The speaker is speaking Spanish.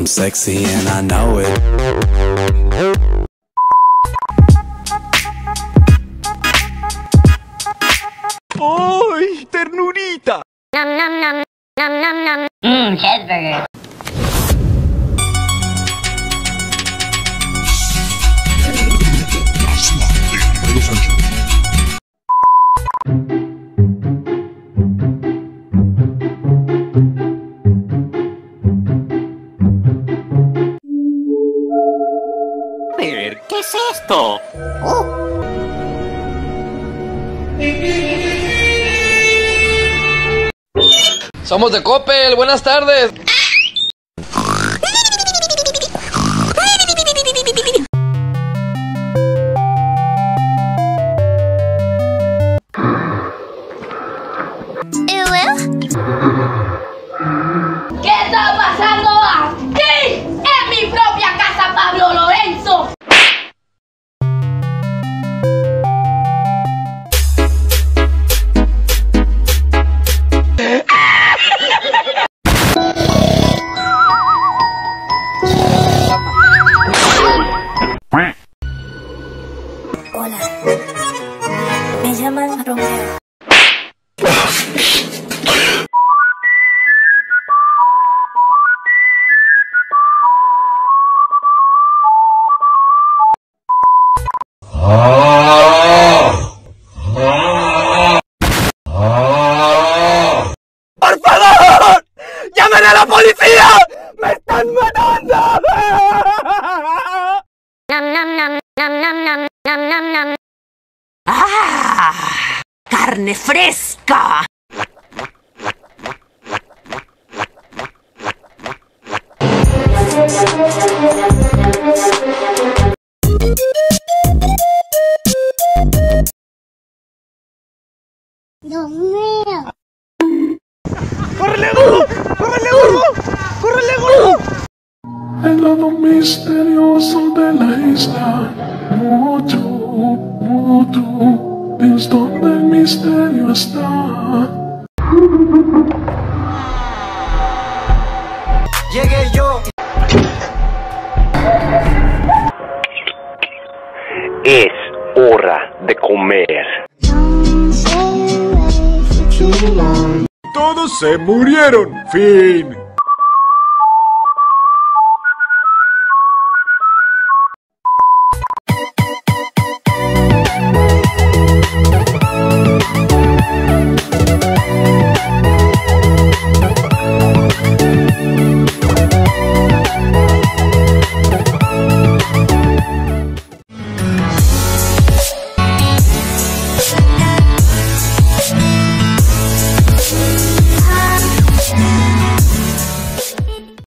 I'm sexy and I know it. ¡Ay, ternurita! Nom nom nom, nom nom nom. Cheeseburger. ¿Qué es esto? Somos de Coppel, buenas tardes. ¿Qué está pasando aquí? En mi propia casa, Pablo Lorenzo. Hola, me llaman Romeo. ¡Por favor! ¡Llamen a la policía! ¡Me están matando! Nom nom nom, nom nom nom, nom nom nom. ¡Ah! ¡Carne fresca! Dios mío. ¡Córrele, gordo! ¡Córrele, gordo! ¡Córrele, gordo! El lado misterioso de la isla, mucho, mucho, es donde el misterio está. Llegué yo. Es hora de comer. Todos se murieron. Fin.